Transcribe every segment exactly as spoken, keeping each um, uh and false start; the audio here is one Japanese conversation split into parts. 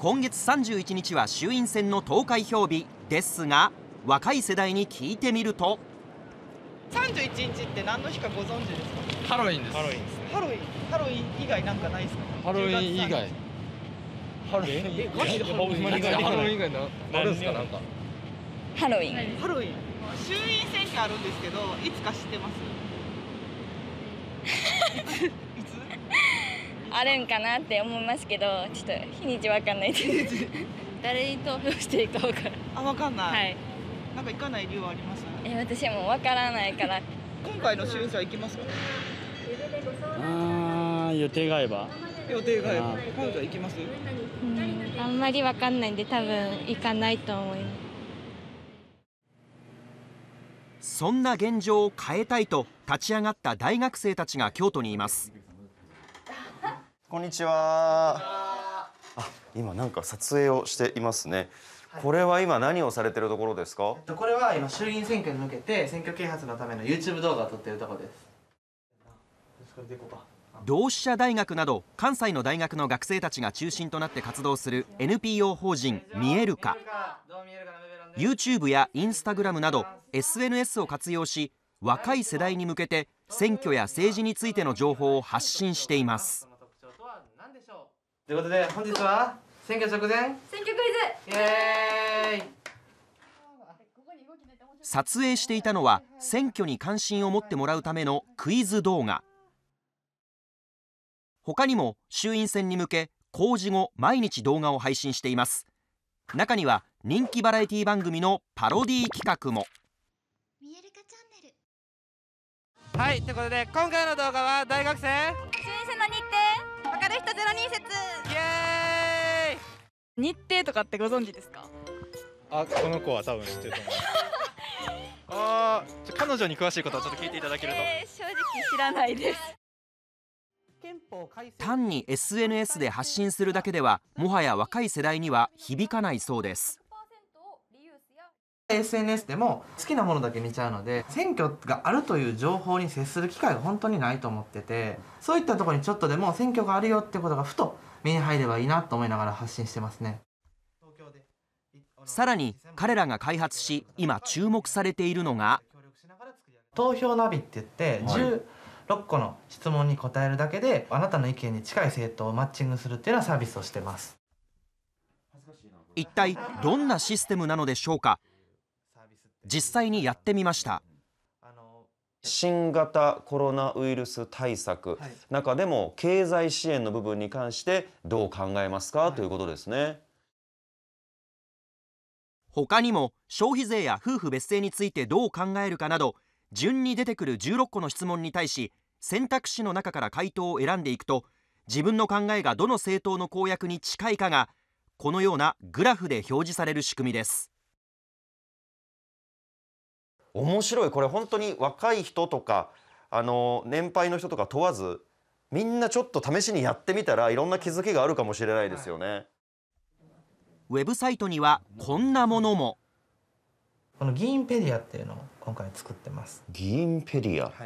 今月さんじゅういちにちは衆院選の投開票日ですが、若い世代に聞いてみると、 さんじゅういちにちって何の日かご存知ですか？ ハロウィンです。 ハロウィンですね。ハロウィン、ハロウィン以外なんかないですか？ ハロウィン以外。ハロウィンえ、マジでハロウィン以外？ ハロウィン以外なあるんですかなんか。 ハロウィン。 ハロウィン。衆院選挙あるんですけど、いつか知ってます？いつ？いつ？ あるんかなって思いますけど、ちょっと日にちわかんないです。誰に投票していいかわからない。 あ、わかんない。 はい。 なんか行かない理由はあります？ え、私もわからないから。 今回の衆院選は行きますか？ ああ、予定が合えば。 予定が合えば。彼女は行きます？ うん、あんまりわかんないんで多分行かないと思います。 そんな現状を変えたいと立ち上がった大学生たちが京都にいます。 こんにちは。あ、今なんか撮影をしていますね。これは今何をされてるところですか？ これは今衆議院選挙に向けて選挙啓発のための YouTube 動画を撮っているところです。 同志社大学など関西の大学の学生たちが中心となって活動する エヌピーオー 法人見えるか。 YouTube や Instagram など エスエヌエス を活用し、若い世代に向けて選挙や政治についての情報を発信しています。 ということで本日は選挙直前選挙クイズ。 イエーイ。 撮影していたのは選挙に関心を持ってもらうためのクイズ動画。他にも衆院選に向け公示後毎日動画を配信しています。中には人気バラエティ番組のパロディ企画も。 見えるかチャンネル。 はい、ということで今回の動画は大学生衆院選の日程わかる人ゼロに説。 イエーイ。 日程とかってご存知ですか？ あ、この子は多分知ってると思う。ああ、彼女に詳しいことはちょっと聞いていただけると。 えー、正直知らないです。 単に エスエヌエス で発信するだけではもはや若い世代には響かないそうです。 エスエヌエス でも好きなものだけ見ちゃうので、選挙があるという情報に接する機会が本当にないと思ってて、そういったところにちょっとでも選挙があるよってことがふと目に入ればいいなと思いながら発信してますね。 さらに彼らが開発し今注目されているのが投票ナビって言って、はい、じゅうろっこの質問に答えるだけであなたの意見に近い政党をマッチングするっていうようなサービスをしてます。 一体どんなシステムなのでしょうか。実際にやってみました。 新型コロナウイルス対策、はい、中でも経済支援の部分に関してどう考えますか、はい、ということですね。 他にも消費税や夫婦別姓についてどう考えるかなど、順に出てくるじゅうろっこの質問に対し選択肢の中から回答を選んでいくと、自分の考えがどの政党の公約に近いかがこのようなグラフで表示される仕組みです。 面白い。これ本当に若い人とかあの年配の人とか問わず、みんなちょっと試しにやってみたらいろんな気づきがあるかもしれないですよね。はい、 ウェブサイトにはこんなものも。 この議員ペディアっていうのを今回作ってます。 議員ペディア、はい、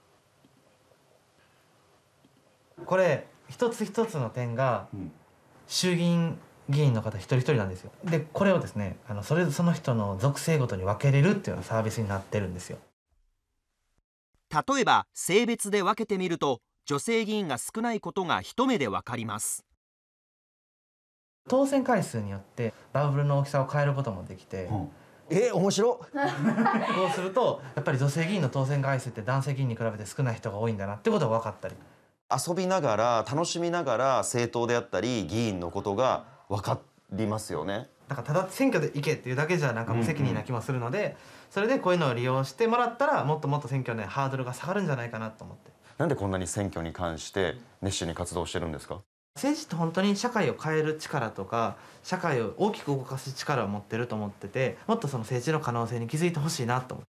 これ一つ一つの点が衆議院議員の方一人一人なんですよ。でこれをですね、あのそれその人の属性ごとに分けれるっていうようなサービスになってるんですよ。 例えば性別で分けてみると女性議員が少ないことが一目で分かります。 当選回数によってバブルの大きさを変えることもできて、うん、 えー、面白っそうするとやっぱり女性議員の当選回数って男性議員に比べて少ない人が多いんだなってことが分かったり、 遊びながら楽しみながら政党であったり議員のことが分かりますよね。 だからただ選挙で行けっていうだけじゃなんか無責任な気もするので、うんうん、それでこういうのを利用してもらったらもっともっと選挙の、ね、ハードルが下がるんじゃないかなと思って。 なんでこんなに選挙に関して熱心に活動してるんですか？ 政治って本当に社会を変える力とか社会を大きく動かす力を持ってると思ってて、もっとその政治の可能性に気づいてほしいなと思って。